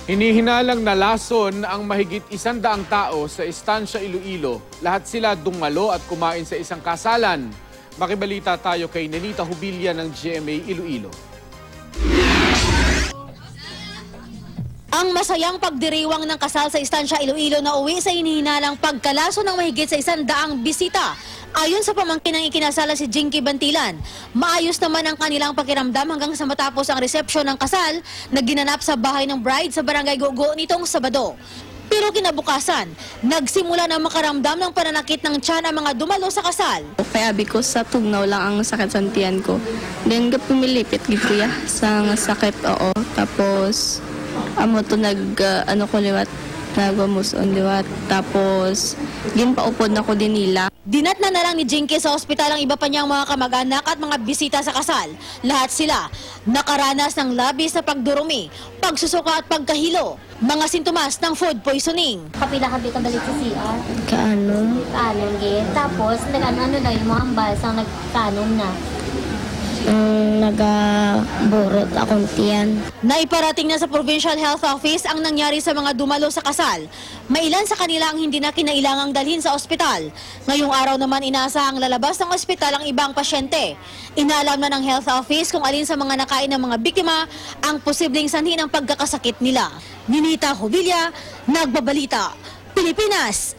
Hinihinalang nalason ang mahigit 100 tao sa Estancia Iloilo. Lahat sila dumalo at kumain sa isang kasalan. Makibalita tayo kay Nenita Hubilya ng GMA Iloilo. Ang masayang pagdiriwang ng kasal sa Estancia Iloilo na uwi sa hinihinalang pagkalaso ng mahigit sa 100 bisita. Ayon sa pamangkin ng ikinasala si Jinky Bantilan, maayos naman ang kanilang pakiramdam hanggang sa matapos ang resepsyon ng kasal na ginanap sa bahay ng bride sa Barangay Gogo nitong Sabado. Pero kinabukasan, nagsimula na makaramdam ng pananakit ng tiyan ang mga dumalo sa kasal. Kaya abi ko sa tugnaw lang ang sakit sa tiyan ko. Then pumilipit gid ko ya sa sakit oo. Tapos amo to ano ko liwat nagwamuson liwat. Tapos ginpaupod na ko din nila. Dinatnan na lang ni Jinky sa ospital ang iba pa niyang mga kamag-anak at mga bisita sa kasal. Lahat sila nakaranas ng labis na pagdurumi, pagsusuka at pagkahilo. Mga sintomas ng food poisoning. Kapila-kabi ka balik sa CR. Kaano? Kanon, gid. Tapos, nag-ano na yung mga hambal sa nagkanon na. Nagaburot akong tiyan. Naiparating na sa Provincial Health Office ang nangyari sa mga dumalo sa kasal. Mailan sa kanila ang hindi na kinailangang dalhin sa ospital. Ngayong araw naman inaasahang lalabas ng ospital ang ibang pasyente. Inaalam na ng Health Office kung alin sa mga nakain ng mga biktima ang posibleng sanhi ng pagkakasakit nila. Nenita Hubilya, Nagbabalita, Pilipinas.